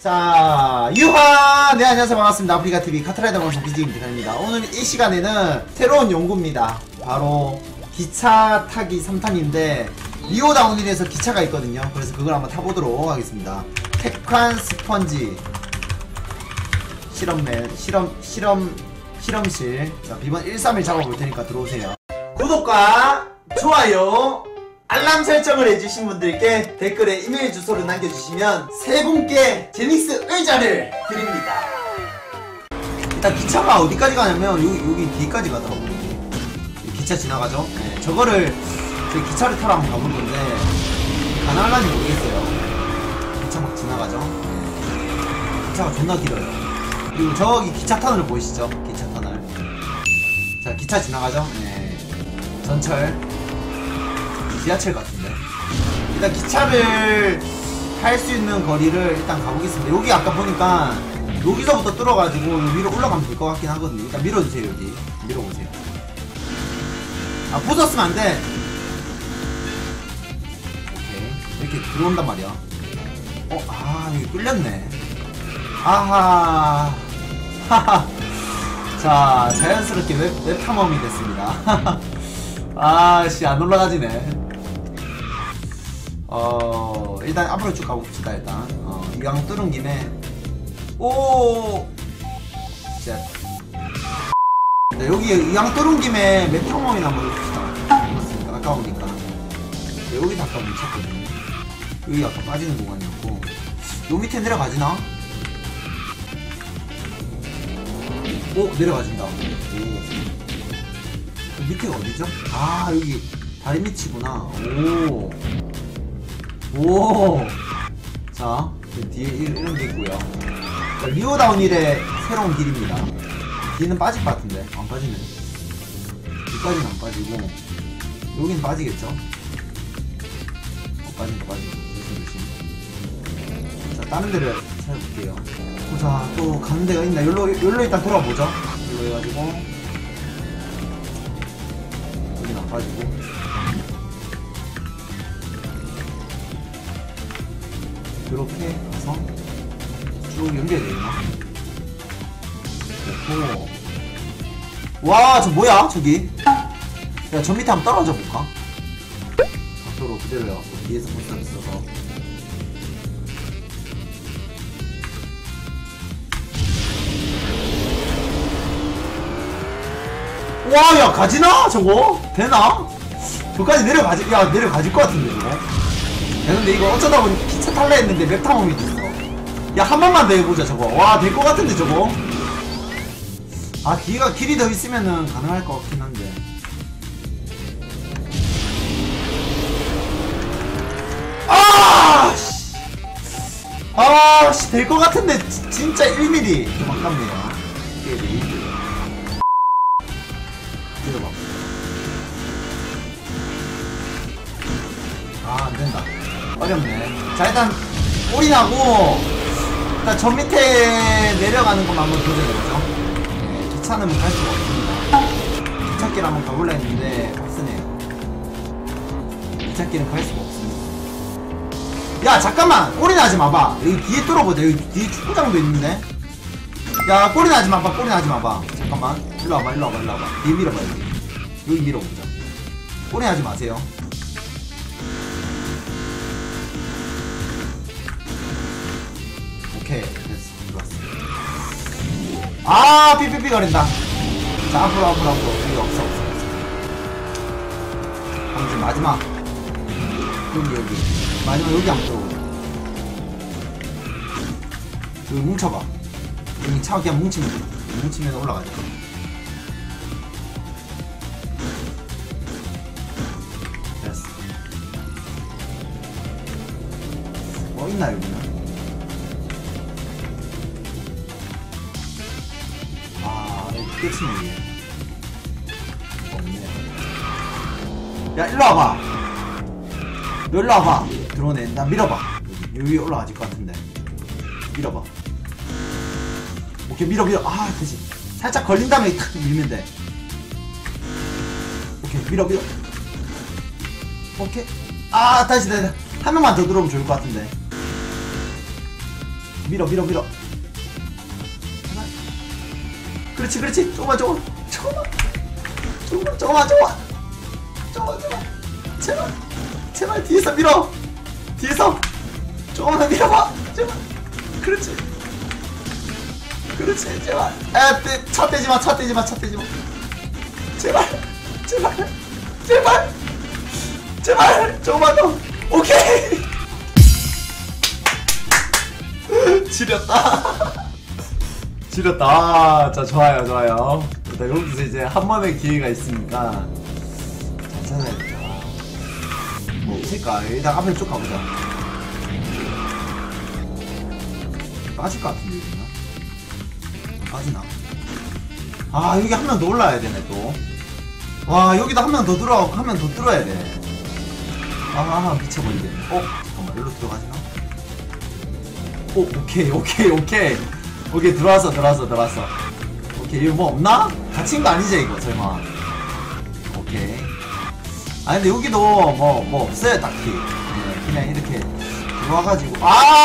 자, 유하! 네, 안녕하세요. 반갑습니다. 아프리카TV 카트라이더 방송 BJ입니다. 오늘 이 시간에는 새로운 연구입니다. 바로 기차 타기 3탄인데 리오다운힐에서 기차가 있거든요. 그래서 그걸 한번 타보도록 하겠습니다. 테칸 스펀지 실험실. 자, 비번 131 잡아볼 테니까 들어오세요. 구독과 좋아요, 알람 설정을 해주신 분들께 댓글에 이메일 주소를 남겨주시면 세 분께 제닉스 의자를 드립니다. 일단 기차가 어디까지 가냐면 여기 뒤까지 가더라고요. 기차 지나가죠? 네, 저거를 저희 기차를 타러 한번 가볼 건데 가능할지 모르겠어요. 기차 막 지나가죠? 네. 기차가 존나 길어요. 그리고 저기 기차 터널 보이시죠? 기차 터널. 자, 기차 지나가죠? 네. 전철. 지하철 같은데. 일단 기차를 탈 수 있는 거리를 일단 가보겠습니다. 여기 아까 보니까 여기서부터 뚫어가지고 위로 올라가면 될 것 같긴 하거든요. 일단 밀어주세요. 여기 밀어보세요. 아, 부쉈으면 안돼. 오케이, 이렇게 들어온단 말이야. 여기 뚫렸네. 아하. 하하. 자, 자연스럽게 웹탐험이 됐습니다. 아씨, 안 올라가지네. 일단 앞으로 쭉 가봅시다. 일단 이왕 뚫은 김에 자, 여기 이왕 뚫은 김에 맵탐험이나 한번 해봅시다. 해봤으니까 아까우니까. 여기도 아까 묻혔거든요. 여기 아까 빠지는 공간이었고, 요 밑에 내려가지나? 내려가진다. 밑에가 어디죠? 아, 여기 다리 밑이구나. 자, 뒤에 이런 게 있고요. 자, 리오다운힐의 새로운 길입니다. 뒤는 빠질 것 같은데 안 빠지네. 뒤까지는 안 빠지고 여긴 빠지겠죠? 빠진다. 조심. 자, 다른 데를 찾아볼게요. 자, 또 가는 데가 있나? 여기로 일단 돌아보죠. 여기로 해가지고 여긴 안 빠지고 이렇게 가서 쭉 연결되나? 와, 저 뭐야 저기? 야, 저 밑에 한번 떨어져 볼까? 각도로 그대로 해갖고 뒤에서 볼수 있어서. 와, 야, 가지나? 저거? 되나? 저까지 내려가질 것 같은데 저거? 야, 근데 이거 어쩌다 보니 기차 탈라 했는데 맵탐험이 됐어. 야, 한 번만 더 해보자 저거. 와, 될 것 같은데 저거? 아, 길이 더 있으면은 가능할 것 같긴 한데. 아씨, 될 것 같은데 진짜 1mm 좀 아깝네요. 1mm. 들어봐. 아, 안된다. 어렵네. 자, 일단 올인하고 일단 저 밑에 내려가는 것만 한번 도전해보죠. 네, 기차는 갈 수가 없습니다. 기찻길 한번 가볼라 했는데 빡세네요. 기찻길은 갈 수가 없습니다. 야, 잠깐만! 올인하지 마봐. 여기 뒤에 뚫어보자. 여기 뒤에 축구장도 있는데. 야, 올인하지 마봐. 잠깐만. 일로 와봐. 뒤에 밀어봐. 여기 밀어보자. 올인하지 마세요. 오케이, 됐어. 들어왔어. 아, 삐삐삐 거린다. 자, 앞으로. 여기 없어. 방금 마지막. 여기. 마지막 여기 한번 들어오자. 여기 뭉쳐봐. 여기 차 그냥 뭉치면 올라가자. 됐어. 있나 여기는? 끝이네 이게. 없네. 야, 일로 와봐. 너 일로 와봐. 들어오네. 나 밀어봐. 여기 올라가질 것 같은데. 밀어봐. 오케이, 밀어. 아, 그치. 살짝 걸린 다음에 탁 밀면 돼. 오케이, 밀어. 오케이. 아, 다시. 한 명만 더 들어오면 좋을 것 같은데. 밀어. 제발. 그렇지. 조금만. 제발 뒤에서 밀어. 조금만 밀어봐. 제발. 그렇지. 제발. 차 떼지마. 제발. 조금만 더. 오케이. 지렸다. 자, 좋아요. 자, 여기서 이제 한 번의 기회가 있으니까 잘 찾아야겠다. 뭐 있을까? 일단 앞에 쭉 가보자. 빠질 것 같은데, 이러나? 빠지나? 아, 여기 한 명 더 올라야 되네, 또. 와, 여기다 한 명 더 들어가고 한 명 더 뚫어야 돼. 아, 미쳐버리겠네. 잠깐만, 여기로 들어가지나? 오케이. 들어왔어. 오케이, 이거 뭐 없나? 갇힌 거 아니지, 이거, 설마. 오케이. 아, 근데 여기도 뭐 없어요, 딱히. 네, 그냥 이렇게 들어와가지고.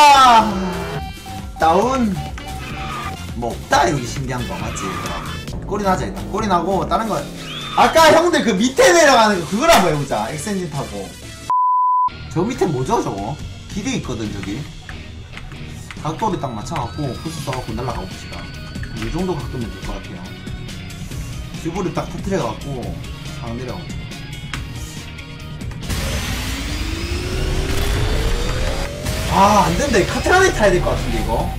다운. 뭐 없다, 여기 신기한 거, 맞지? 꼬리 나자, 일단. 꼬리 나고, 다른 거. 아까 형들 그 밑에 내려가는 거, 그걸 한번 해보자. 엑센진 타고. 저 밑에 뭐죠, 저거? 길이 있거든, 저기. 각도를 딱 맞춰갖고 부스 써갖고 날라가 봅시다. 이 정도 각도면 될 것 같아요. 큐브를 딱 터트려갖고 상 내려가. 안된다. 카트라네 타야 될 것 같은데 이거.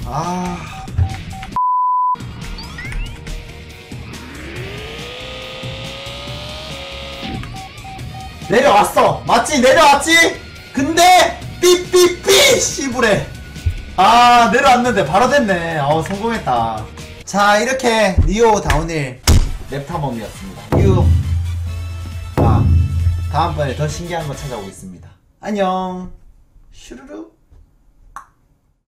내려왔어. 맞지? 내려왔지? 근데 삐삐삐 씨부래. 내려왔는데 바로 됐네. 성공했다. 자, 이렇게 니오 다운힐 랩탐험이었습니다. 다음번에 더 신기한 거 찾아오겠습니다. 안녕. 슈루루.